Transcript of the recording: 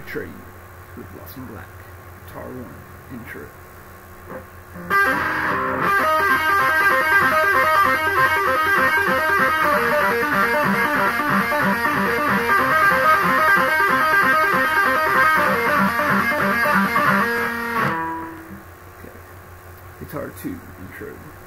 Atreyu with Blossom Black, Guitar 1, intro. Okay. Guitar 2, intro.